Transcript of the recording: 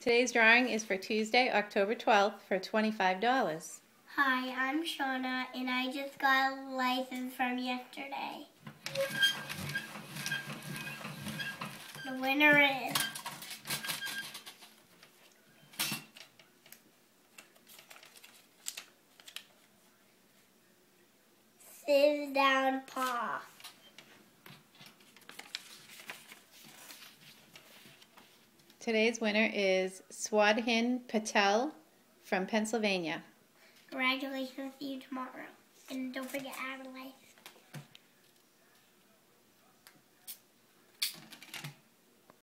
Today's drawing is for Tuesday, October 12th for $25. Hi, I'm Shauna, and I just got a license from yesterday. The winner is Sit Down Paw. Today's winner is Swadhin Patel from Pennsylvania. Congratulations, see you tomorrow. And don't forget, I have a license.